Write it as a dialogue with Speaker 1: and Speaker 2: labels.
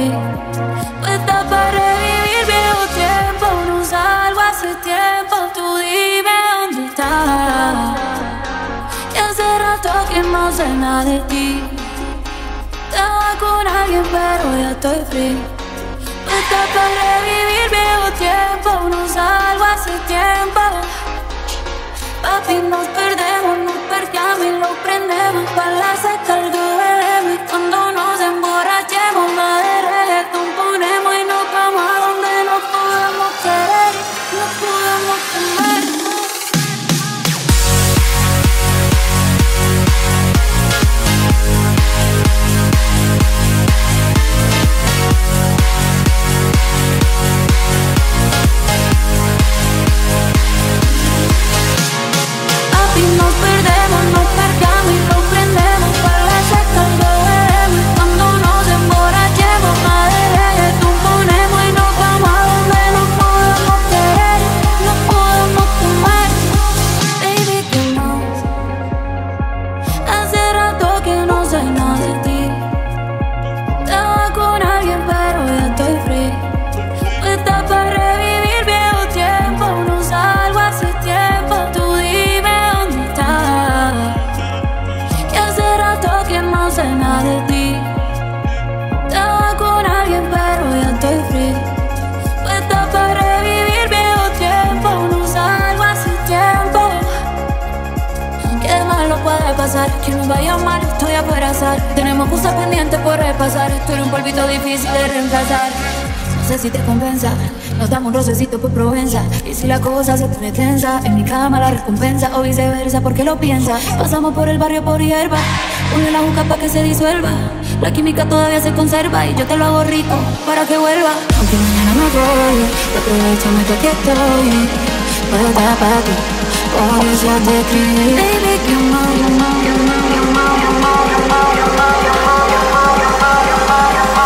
Speaker 1: free. Puesta para revivir viejo tiempo. No salgo hace tiempo. Tú dime dónde estás. Y hace rato que no sé nada de ti. Estaba con alguien pero ya estoy free. Puesta para revivir viejo tiempo. No salgo hace tiempo. Papi, nos perdemos y lo prendemos. Pa' la seca algo bebemos. Y cuando nos emborrachemos, la de reggaetón ponemos. Y nos vamos a donde nos podamos querer, nos podamos comer. Nos perdemos y lo prendemos. Pa' la seca lo bebemos. Y cuando nos emborrachemos, la de reggaetón ponemos. Y nos vamos a donde nos podemos querer, nos podemos comer. Baby, ¿qué más? Hace rato que no sé nada de ti. Estaba con alguien pero ya estoy free. Puesta para revivir viejo tiempo. No salgo hace tiempo. Tú dime dónde estás. Y hace rato que no sé nada de ti. Estaba con alguien pero ya estoy free. Puesta para revivir viejo tiempo. No salgo hace tiempo. ¿Qué malo puede pasar? Que nos vaya mal, estoy a por azar. Tenemos cosas pendientes por repasar. Tú eres un polvito difícil de reemplazar. No sé si te compensa. Nos damos un rocecito por Provenza. Y si la cosa se pone tensa, en mi cama la recompensa. O viceversa, porque lo piensas. Pasamos por el barrio por hierba. Ponle la juca pa' que se disuelva. La química todavía se conserva. Y yo te lo hago rico para que vuelva. Aunque mañana me voy, aprovechame que aquí estoy. Puesta pa' ti, por eso te escribí. Baby, que más,